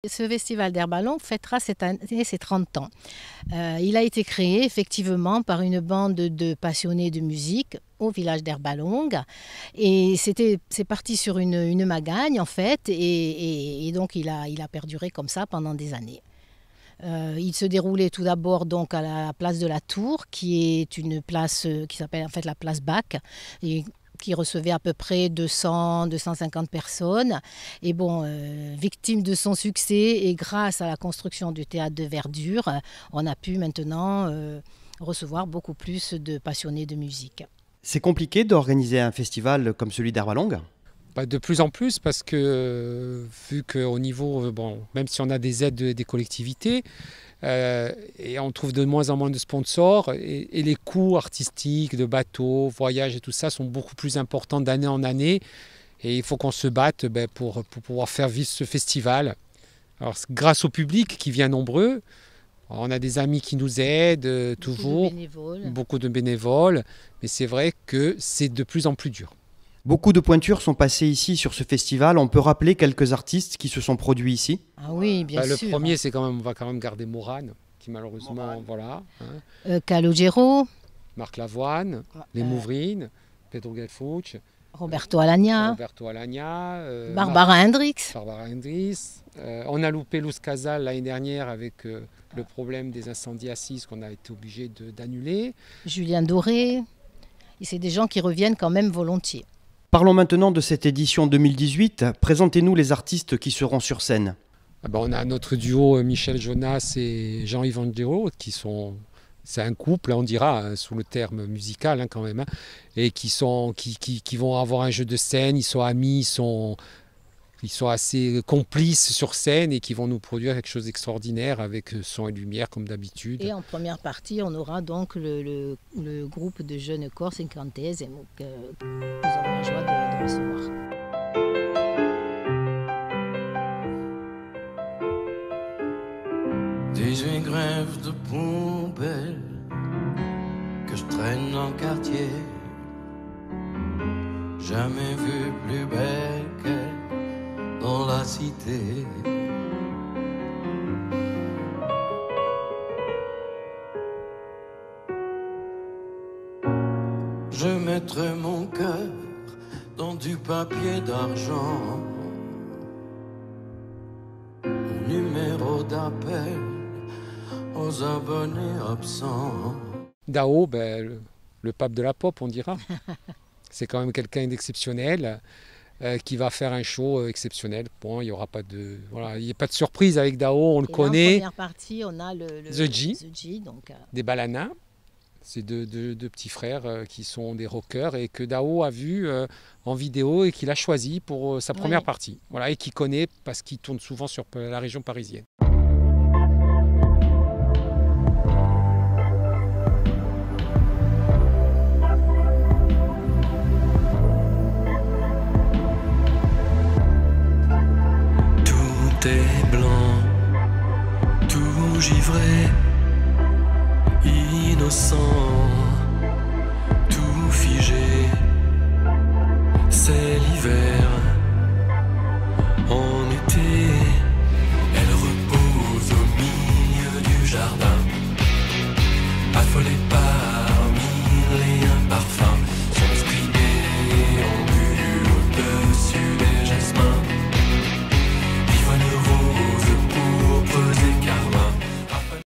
Ce festival d'Herbalongue fêtera cette année ses 30 ans. Il a été créé effectivement par une bande de passionnés de musique au village d'Herbalongue. Et c'est parti sur une magagne en fait, et donc il a perduré comme ça pendant des années. Il se déroulait tout d'abord donc à la place de la Tour, qui est une place qui s'appelle en fait la place Bac, et qui recevait à peu près 200-250 personnes. Et bon, victime de son succès et grâce à la construction du théâtre de Verdure, on a pu maintenant recevoir beaucoup plus de passionnés de musique. C'est compliqué d'organiser un festival comme celui d'Herbalongue ? De plus en plus, parce que vu qu'au niveau, même si on a des aides des collectivités, et on trouve de moins en moins de sponsors, et les coûts artistiques, de bateaux, voyages et tout ça sont beaucoup plus importants d'année en année. Et il faut qu'on se batte pour pouvoir faire vivre ce festival. Alors, grâce au public qui vient nombreux, on a des amis qui nous aident toujours, beaucoup de bénévoles, mais c'est vrai que c'est de plus en plus dur. Beaucoup de pointures sont passées ici sur ce festival. On peut rappeler quelques artistes qui se sont produits ici ? Ah oui, bien sûr. Le premier, on va quand même garder Morane, qui malheureusement, voilà. Calogero, Marc Lavoine, Les Mouvrines, Pedro Gelfuch, Roberto Alagna, Barbara Hendricks. On a loupé Luz Casal l'année dernière avec le problème des incendies assises qu'on a été obligé d'annuler. Julien Doré. Et c'est des gens qui reviennent quand même volontiers. Parlons maintenant de cette édition 2018. Présentez-nous les artistes qui seront sur scène. On a notre duo Michel Jonas et Jean-Yves Angero, c'est un couple, on dira, sous le terme musical quand même, et qui vont avoir un jeu de scène, ils sont amis, ils sont assez complices sur scène et qui vont nous produire quelque chose d'extraordinaire avec son et lumière comme d'habitude. Et en première partie, on aura donc le groupe de jeunes corps Incantese que nous avons la joie de recevoir. Des grèves de poubelle que je traîne en quartier, jamais vu plus belle qu'elle dans la cité. Je mettrai mon cœur dans du papier d'argent, un numéro d'appel aux abonnés absents. Dao, le pape de la pop, on dira. C'est quand même quelqu'un d'exceptionnel. Qui va faire un show exceptionnel. Bon, il n'y aura pas de, il n'y a pas de surprise avec Dao, on le connaît. En première partie, on a The G, donc, des Balanins. C'est deux petits frères qui sont des rockers et que Dao a vu en vidéo et qu'il a choisi pour sa première partie. Voilà, et qu'il connaît parce qu'il tourne souvent sur la région parisienne. T'es blanc, tout givré, innocent.